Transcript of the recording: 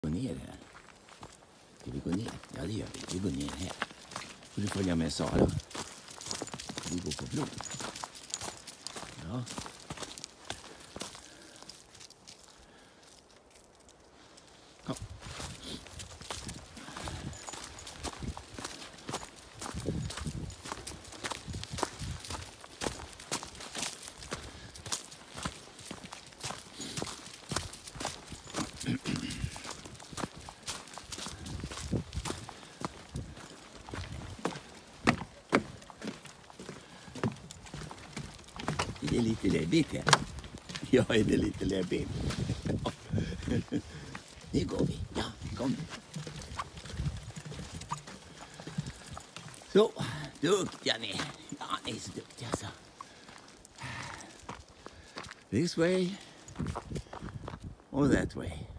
Gå ner här. Ska vi gå ner? Ja, det gör vi. Vi går ner här. Får du följa med Sara? Vi går på bron. Ja. Kom. Det är lite läbbigt här. Ja, är det lite läbbigt. Nu går vi. Ja, kom. Så, duktiga ni. Ja, ni är så duktiga alltså. This way or that way.